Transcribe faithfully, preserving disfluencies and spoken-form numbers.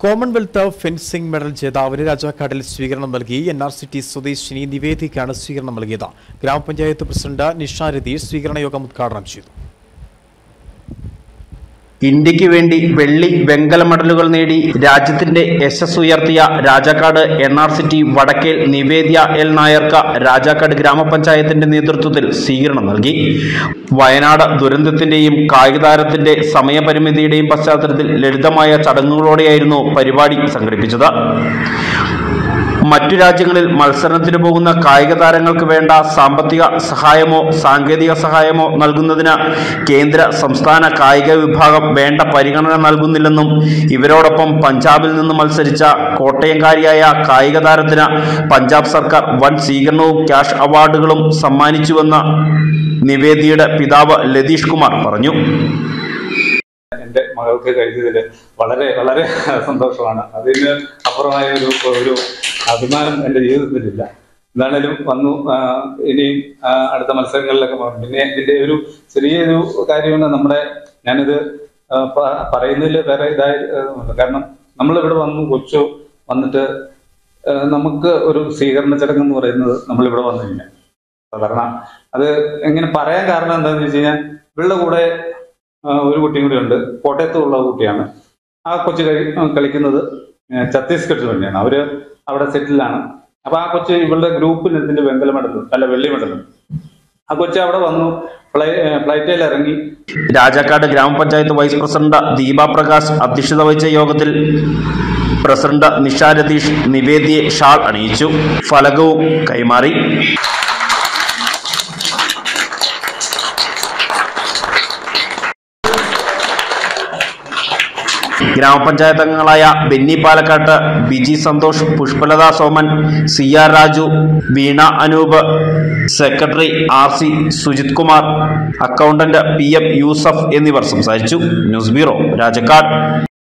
Commonwealth fencing medal ജേതാവിന് രാജാക്കാടിൽ സ്വീകരണം നൽകി എൻ ആർ സി ടി സ്വദേശിനി നിവേദിക്കാണ് സ്വീകരണം നൽകിയത്. ഗ്രാമപഞ്ചായത്ത് പ്രസിഡന്റ് നിഷ രതീഷ് സ്വീകരണ യോഗം ഉദ്ഘാടനം ചെയ്തു. ഇന്ത്യക്ക് വേണ്ടി വെള്ളി വെങ്കല മെഡലുകൾ നേടി രാജ്യത്തിന്റെ യശസ് ഉയർത്തിയ Rajakkad N R C T Vadakkel Nivedya L നായർക്ക് രാജാക്കാട് ഗ്രാമപഞ്ചായത്തിന്റെ നേതൃത്വത്തിൽ സ്വീകരണം നൽകി. വയനാട് ദുരന്തത്തിന്റെയും കായികതാരത്തിന്റെ സമയപരിമിതിയുടെയും പശ്ചാത്തലത്തിൽ ലളിതമായ ചടങ്ങുകളോടെയായിരുന്നു പരിപാടി സംഘടിപ്പിച്ചത്. മറ്റു രാജ്യങ്ങളിൽ മത്സരത്തിന് പോകുന്ന കായിക താരങ്ങൾക്ക് വേണ്ട സാമ്പത്തിക സഹായമോ സാങ്കേതിക സഹായമോ നൽകുന്നതിന് കേന്ദ്ര സംസ്ഥാന കായിക വിഭാഗം വേണ്ട പരിഗണന നൽകുന്നില്ലെന്നും ഇവരോടൊപ്പം പഞ്ചാബിൽ നിന്ന് മത്സരിച്ച കോട്ടയംകാരിയായ കായിക താരത്തിന് പഞ്ചാബ് സർക്കാർ വൻ സ്വീകരണവും ക്യാഷ് അവാർഡുകളും സമ്മാനിച്ചുവെന്ന് നിവേദിയുടെ പിതാവ് ലതീഷ് കുമാർ പറഞ്ഞു. എൻ്റെ മകൾക്ക് കഴിഞ്ഞതിൽ വളരെ വളരെ സന്തോഷമാണ്. അതിന് അപ്പുറമായ ഒരു ഒരു അഭിമാനം എൻ്റെ ജീവിതത്തിലില്ല. എന്താണേലും വന്നു. ഇനിയും അടുത്ത മത്സരങ്ങളിലൊക്കെ പോകും. പിന്നെ ഇതിൻ്റെ ഒരു ചെറിയൊരു കാര്യമാണ് നമ്മുടെ ഞാനിത് പറയുന്നതിൽ വേറെ ഇതായി, കാരണം നമ്മളിവിടെ വന്നു കൊച്ചു വന്നിട്ട് നമുക്ക് ഒരു സ്വീകരണ ചടങ്ങ് എന്ന് പറയുന്നത് നമ്മളിവിടെ വന്നു കഴിഞ്ഞാൽ സാധാരണ അത് എങ്ങനെ പറയാൻ കാരണം എന്താണെന്ന് വെച്ച് കഴിഞ്ഞാൽ ഇവളുടെ കൂടെ ഒരു കുട്ടിയും കൂടി ഉണ്ട്. കോട്ടയത്തുള്ള കുട്ടിയാണ്. ആ കൊച്ചു കളിക്കുന്നത് ഛത്തീസ്ഗഡിൽ വേണ്ടിയാണ്. അവര് അവിടെ സെറ്റിലാണ്. അപ്പൊ ആ കൊച്ച് ഇവളുടെ ഗ്രൂപ്പിൽ ഇതിന്റെ വെങ്കല മെഡലും അല്ല വെള്ളി മെഡലും. ആ കൊച്ച് അവിടെ വന്നു ഫ്ലൈ ഫ്ലൈറ്റിൽ ഇറങ്ങി. രാജാക്കാട് ഗ്രാമപഞ്ചായത്ത് വൈസ് പ്രസിഡന്റ് ദീപ പ്രകാശ് അധ്യക്ഷത വഹിച്ച യോഗത്തിൽ പ്രസിഡന്റ് നിഷ രതീഷ് നിവേദിയെ ഷാൾ അണിയിച്ചു, ഫലകവും കൈമാറി. ഗ്രാമപഞ്ചായത്ത് അംഗങ്ങളായ Benny Palakkatt, Biji Santhosh, Pushpalatha Soman, C R Raju, Veena Anoop, secretary R C Sujith Kumar, accountant P M Yusuf എന്നിവർ സംസാരിച്ചു. News bureau, Rajakkad.